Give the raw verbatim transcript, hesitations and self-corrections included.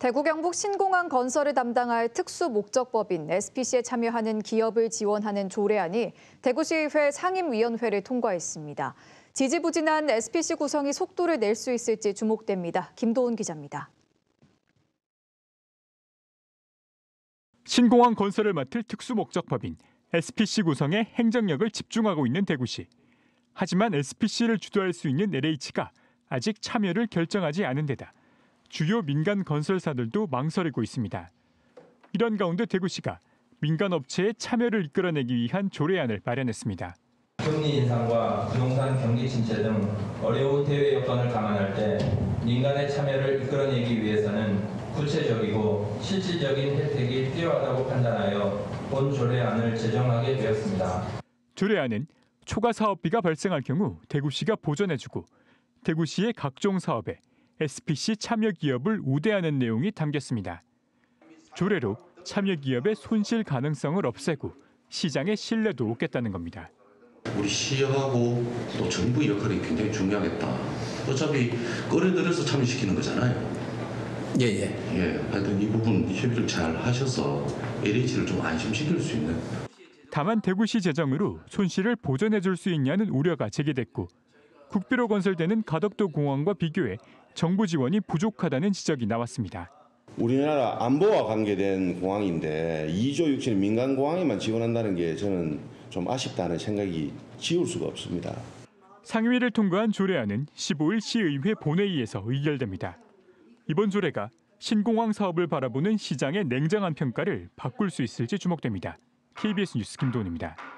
대구 경북 신공항 건설을 담당할 특수목적법인 에스피씨에 참여하는 기업을 지원하는 조례안이 대구시의회 상임위원회를 통과했습니다. 지지부진한 에스피씨 구성이 속도를 낼 수 있을지 주목됩니다. 김도훈 기자입니다. 신공항 건설을 맡을 특수목적법인 에스피씨 구성에 행정력을 집중하고 있는 대구시. 하지만 에스피씨를 주도할 수 있는 엘에이치가 아직 참여를 결정하지 않은 데다 주요 민간 건설사들도 망설이고 있습니다. 이런 가운데 대구시가 민간 업체의 참여를 이끌어내기 위한 조례안을 마련했습니다. 금리 인상과 부동산 경기 침체 등 어려운 대외 여건을 감안할 때 민간의 참여를 이끌어내기 위해서는 구체적이고 실질적인 혜택이 필요하다고 판단하여 본 조례안을 제정하게 되었습니다. 조례안은 초과 사업비가 발생할 경우 대구시가 보전해주고 대구시의 각종 사업에 에스피씨 참여 기업을 우대하는 내용이 담겼습니다. 조례로 참여 기업의 손실 가능성을 없애고 시장의 신뢰도 얻겠다는 겁니다. 우리 시하고 또 정부 역할이 굉장히 중요하겠다. 어차피 끌어들여서 참여시키는 거잖아요. 예예. 예. 예, 하여튼 이 부분 협의를 잘 하셔서 엘에이치를 좀 안심시킬 수 있는. 다만 대구시 재정으로 손실을 보전해 줄 수 있냐는 우려가 제기됐고 국비로 건설되는 가덕도 공항과 비교해 정부 지원이 부족하다는 지적이 나왔습니다. 우리나라 안보와 관계된 공항인데 이조 육천의 민간 공항에만 지원한다는 게 저는 좀 아쉽다는 생각이 지울 수가 없습니다. 상임위를 통과한 조례안은 십오일 시의회 본회의에서 의결됩니다. 이번 조례가 신공항 사업을 바라보는 시장의 냉정한 평가를 바꿀 수 있을지 주목됩니다. 케이비에스 뉴스 김도훈입니다.